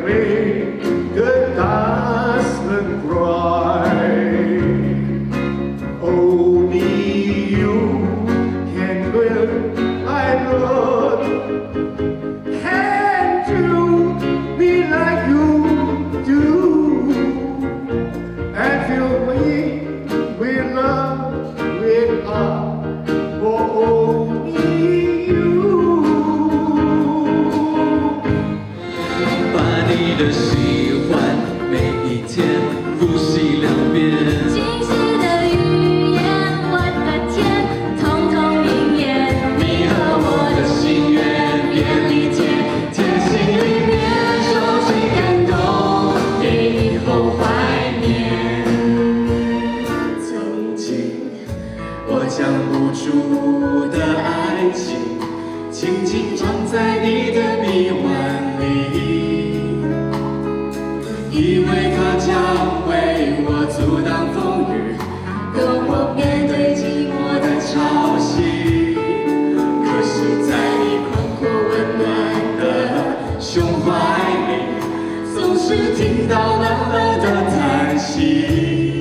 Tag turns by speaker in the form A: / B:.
A: make a husband cry. Only you can build my love. Can't you be like you do and fill me with love, with heart for only you.
B: 把你的喜欢每一天复习2遍。
C: 惊喜的语言，我的天，通通应验。你和我的心愿别理解，甜心里面收集感动，给以后怀念。
B: 从今我将不住的爱情，紧紧装在你的臂弯里。 以为它将为我阻挡风雨，跟我面对寂寞的潮汐。可是，在你宽阔温暖的胸怀里，总是听到了河的叹息。